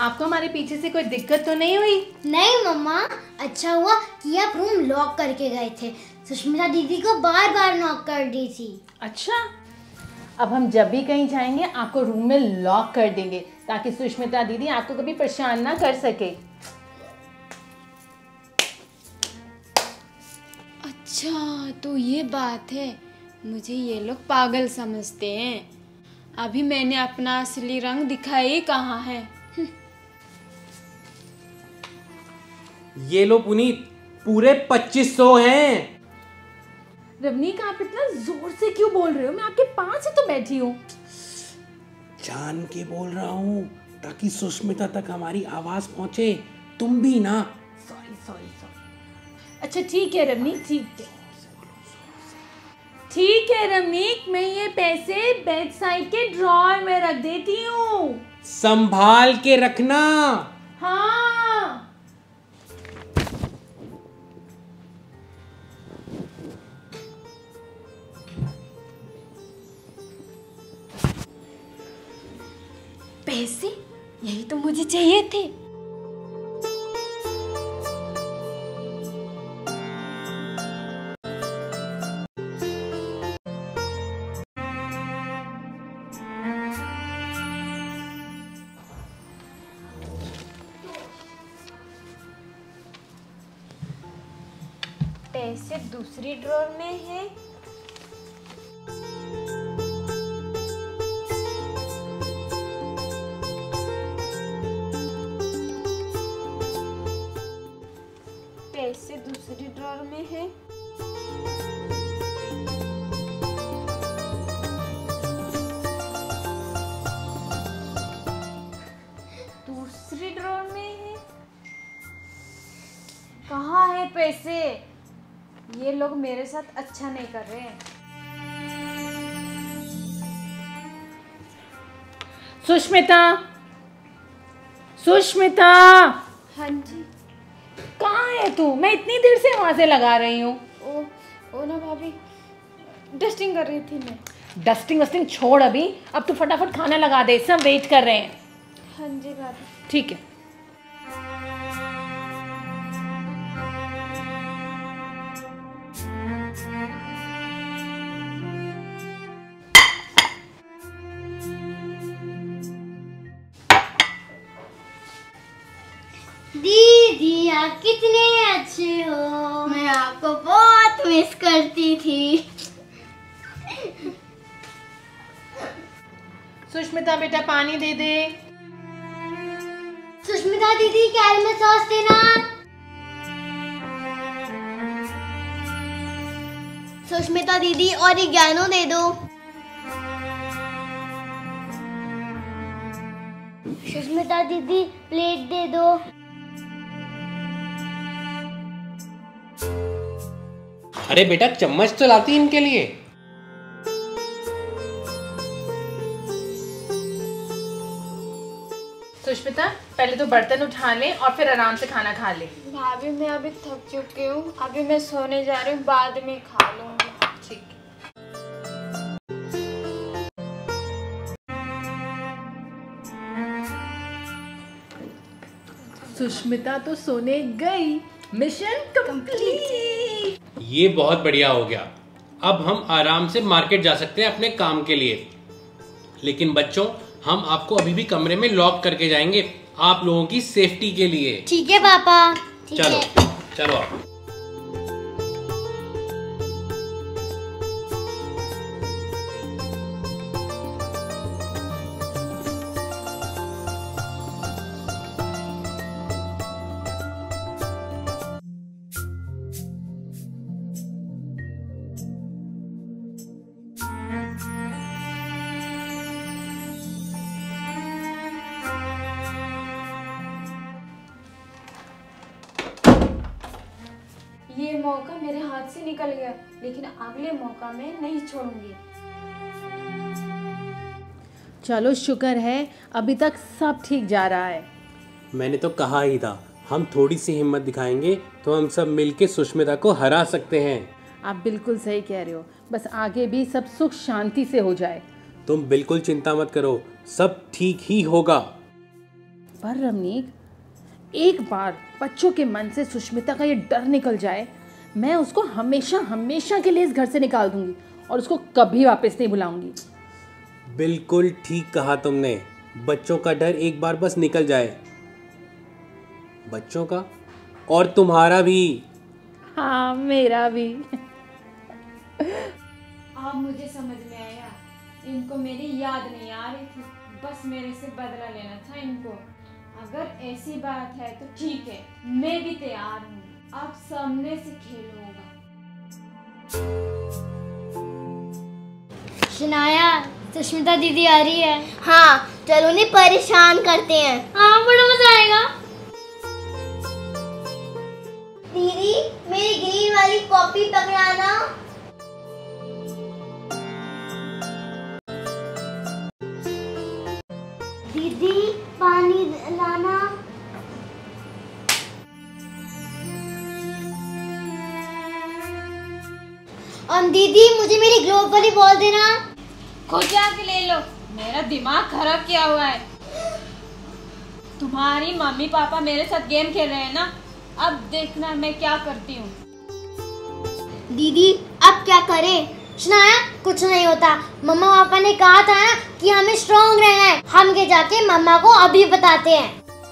आपको हमारे पीछे से कोई दिक्कत तो नहीं हुई? नहीं मम्मा, अच्छा हुआ कि आप रूम लॉक करके गए थे। सुष्मिता दीदी को बार बार नॉक कर दी थी। अच्छा, अब हम जब भी कहीं जाएंगे आपको रूम में लॉक कर देंगे ताकि सुष्मिता दीदी आपको कभी परेशान ना कर सके। अच्छा, तो ये बात है। मुझे ये लोग पागल समझते हैं। अभी मैंने अपना असली रंग दिखाई कहाँ है। ये लो पुनीत, पूरे 2500 हैं। रवनीक, आप इतना जोर से क्यों बोल रहे हो? मैं आपके पास ही तो बैठी हूँ। जान के बोल रहा हूँ ताकि सुष्मिता तक हमारी आवाज पहुंचे। तुम भी ना। Sorry sorry sorry. अच्छा ठीक है रवनीक, ठीक है रवनीक, मैं ये पैसे बेड साइड के ड्रॉअर में रख देती हूँ। संभाल के रखना। हाँ। पैसे, यही तो मुझे चाहिए थे। पैसे दूसरी ड्रॉअर में है। पैसे दूसरी ड्रॉअर में है। दूसरी ड्रॉअर में है। कहाँ है पैसे? ये लोग मेरे साथ अच्छा नहीं कर रहे हैं। सुष्मिता, सुष्मिता, हाँ जी। कहाँ है तू? मैं इतनी देर से वहां से लगा रही हूँ। ओ ना भाभी, डस्टिंग कर रही थी मैं। डस्टिंग वस्टिंग छोड़ अभी, अब तू फटाफट खाना लगा दे, सब वेट कर रहे हैं। हाँ जी भाभी। ठीक है। दीदी आप कितने अच्छे हो, मैं आपको बहुत मिस करती थी। सुष्मिता बेटा पानी दे दे। सुष्मिता दीदी कैल में सॉस देना। सुष्मिता दीदी ऑरिगैनो दे दो। सुष्मिता दीदी प्लेट दे दो। अरे बेटा, चम्मच तो लाती इनके लिए। सुष्मिता, पहले तो बर्तन उठा ले और फिर आराम से खाना खा ले। भाभी मैं अभी थक चुकी हूँ, अभी मैं सोने जा रही हूँ, बाद में खा लूँगी। ठीक। सुष्मिता तो सोने गई। Mission complete. ये बहुत बढ़िया हो गया। अब हम आराम से मार्केट जा सकते हैं अपने काम के लिए। लेकिन बच्चों, हम आपको अभी भी कमरे में लॉक करके जाएंगे, आप लोगों की सेफ्टी के लिए। ठीक है पापा। चलो चलो आप। ये मौका मेरे हाथ से निकल गया, लेकिन अगले मौका में नहीं छोड़ूंगी। चलो शुक्र है अभी तक सब ठीक जा रहा है। मैंने तो कहा ही था, हम थोड़ी सी हिम्मत दिखाएंगे तो हम सब मिलके सुष्मिता को हरा सकते हैं। आप बिल्कुल सही कह रहे हो, बस आगे भी सब सुख शांति से हो जाए। तुम बिल्कुल चिंता मत करो, सब ठीक ही होगा। पर रमनीक, एक बार बच्चों के मन से सुष्मिता का ये डर निकल जाए, मैं उसको हमेशा हमेशा के लिए इस घर से निकाल दूंगी और उसको कभी वापस नहीं बुलाऊंगी। बिल्कुल ठीक कहा तुमने। बच्चों का डर एक बार बस निकल जाए, बच्चों का और तुम्हारा भी। हाँ, मेरा भी। अब मुझे समझ में आया, इनको मेरी याद नहीं आ रही थी, बस मेरे से बदला लेना था इनको। अगर ऐसी बात है तो ठीक है, मैं भी तैयार हूँ। अब सामने से खेल होगा। शनाया, सुष्मिता दीदी आ रही है। हाँ, चलो उन्हें परेशान करते हैं। हाँ, बड़ा मजा आएगा। दीदी, मेरी ग्रीन वाली कॉपी पकड़ाना। दीदी, पानी लाना। और दीदी, मुझे मेरी ग्लोब वाली बॉल देना। खुद जाके ले लो, मेरा दिमाग खराब किया हुआ है। तुम्हारी मम्मी पापा मेरे साथ गेम खेल रहे हैं ना, अब देखना मैं क्या करती हूँ। दीदी, अब क्या करें? शनाया, कुछ नहीं होता। मम्मा पापा ने कहा था ना कि हमें स्ट्रॉन्ग रहना है। हम के जाके मम्मा को अभी बताते हैं।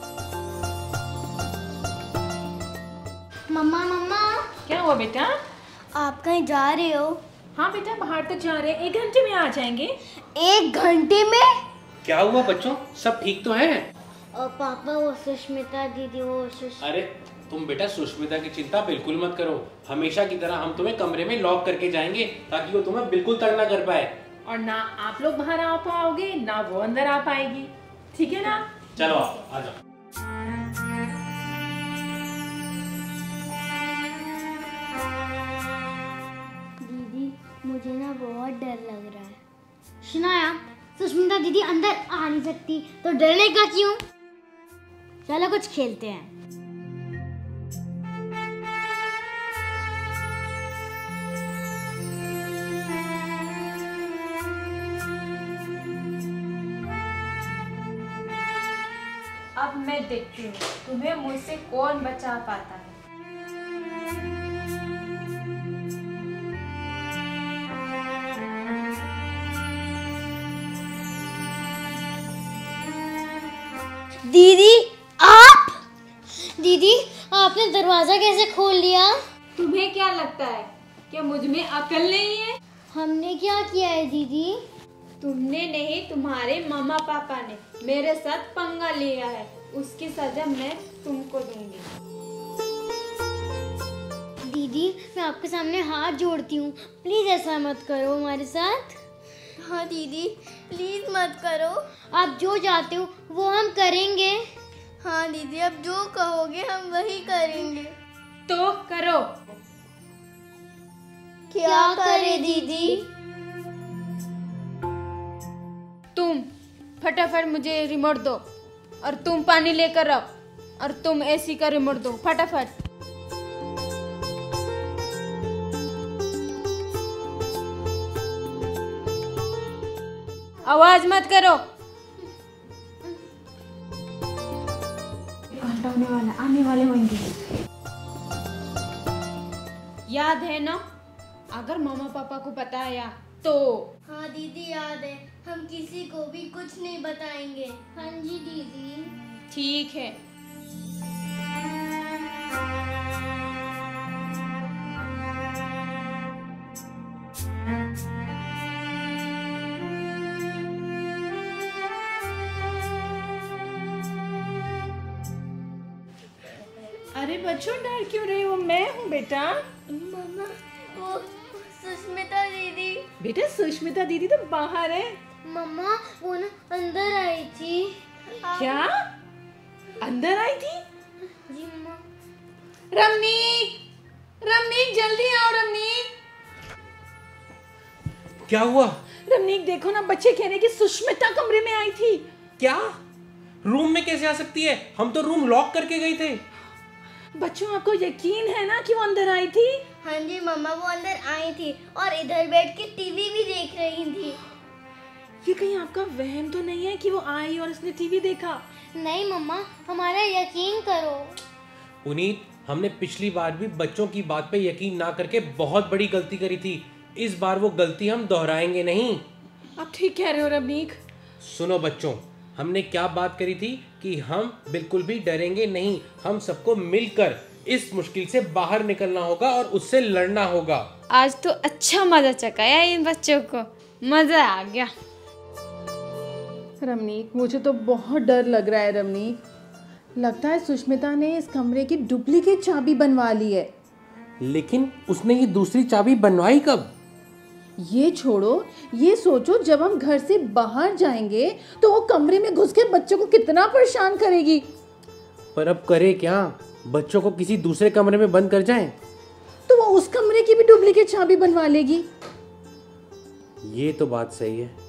मम्मा मम्मा, क्या हुआ बेटा? आप कहीं जा रहे हो? हाँ बेटा, बाहर तो जा रहे हैं, 1 घंटे में आ जाएंगे। 1 घंटे में? क्या हुआ बच्चों, सब ठीक तो है? और पापा, वो सुष्मिता दीदी, अरे तुम बेटा सुष्मिता की चिंता बिल्कुल मत करो। हमेशा की तरह हम तुम्हें कमरे में लॉक करके जाएंगे ताकि वो तुम्हें बिल्कुल तंग ना कर पाए। और ना आप लोग बाहर आ पाओगे ना वो अंदर आ पाएगी, ठीक है ना? चलो आ जाओ। दीदी, मुझे ना बहुत डर लग रहा है। शनाया, सुष्मिता दीदी अंदर आ नहीं सकती तो डरने का क्यों? चलो कुछ खेलते हैं। अब मैं देखती हूँ तुम्हें मुझसे कौन बचा पाता है। दीदी, आप? दीदी, आपने दरवाजा कैसे खोल लिया? तुम्हें क्या लगता है क्या मुझ में अकल नहीं है? हमने क्या किया है दीदी? तुमने नहीं, तुम्हारे मामा पापा ने मेरे साथ पंगा लिया है, उसकी सजा मैं तुमको दूंगी। दीदी, मैं आपके सामने हाथ जोड़ती हूँ, प्लीज ऐसा मत करो हमारे साथ। हाँ दीदी, प्लीज मत करो। आप जो चाहते हो वो हम करेंगे। हाँ दीदी, आप जो कहोगे हम वही करेंगे। तो करो। क्या करे दीदी? तुम फटाफट मुझे रिमोट दो, और तुम पानी लेकर आओ, और तुम एसी का रिमोट दो फटाफट। आवाज मत करो। घंटा होने वाला, आने वाले होंगे। याद है ना, अगर मामा पापा को बताया तो? हाँ दीदी, याद है। हम किसी को भी कुछ नहीं बताएंगे। हाँ जी दीदी। ठीक है। अरे बच्चों, डर क्यों रहे हो? मैं हूँ बेटा। मम्मा, वो सुष्मिता दीदी। बेटा, सुष्मिता दीदी तो बाहर है। मम्मा, वो ना अंदर आई थी। क्या अंदर आई थी? जी मम्मा। रमनीक, रमनीक जल्दी आओ। रमनीक, क्या हुआ? रमनीक देखो ना, बच्चे कह रहे कि सुष्मिता कमरे में आई थी। क्या? रूम में कैसे आ सकती है? हम तो रूम लॉक करके गए थे। बच्चों, आपको यकीन है ना कि वो अंदर आई थी? हाँ जी मम्मा, वो अंदर आई थी और इधर बैठ के टीवी भी देख रही थी। ये कहीं आपका वहम तो नहीं है कि वो आई और उसने टीवी देखा? नहीं मम्मा, हमारा यकीन करो। पुनीत, हमने पिछली बार भी बच्चों की बात पे यकीन ना करके बहुत बड़ी गलती करी थी। इस बार वो गलती हम दोहराएंगे नहीं। आप ठीक कह रहे हो रवनीक। सुनो बच्चों, हमने क्या बात करी थी कि हम बिल्कुल भी डरेंगे नहीं। हम सबको मिलकर इस मुश्किल से बाहर निकलना होगा और उससे लड़ना होगा। आज तो अच्छा मजा चकाया इन बच्चों को, मजा आ गया। रवनीक, मुझे तो बहुत डर लग रहा है रवनीक। लगता है सुष्मिता ने इस कमरे की डुप्लीकेट चाबी बनवा ली है। लेकिन उसने ये दूसरी चाबी बनवाई कब? ये छोड़ो, ये सोचो जब हम घर से बाहर जाएंगे तो वो कमरे में घुस के बच्चों को कितना परेशान करेगी। पर अब करे क्या? बच्चों को किसी दूसरे कमरे में बंद कर जाएं? तो वो उस कमरे की भी डुप्लीकेट चाबी बनवा लेगी। ये तो बात सही है।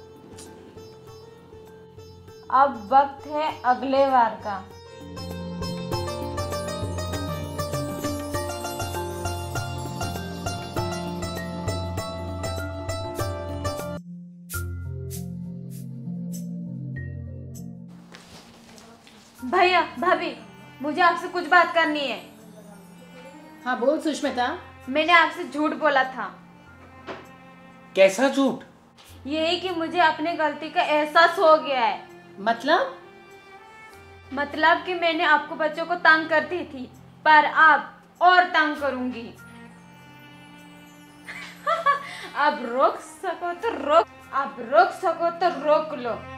अब वक्त है अगले वार का। भैया भाभी, मुझे आपसे कुछ बात करनी है। हाँ बोल सुष्मिता। मैंने आपसे झूठ बोला था। कैसा झूठ? यही कि मुझे अपनी गलती का एहसास हो गया है। मतलब कि मैंने आपको बच्चों को तंग करती थी, पर अब और तंग करूंगी। अब रोक सको तो रोक लो।